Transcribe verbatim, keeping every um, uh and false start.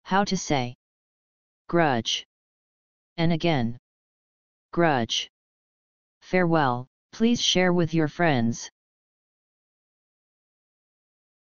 How to say grudge. And again. Grudge. Farewell, please share with your friends.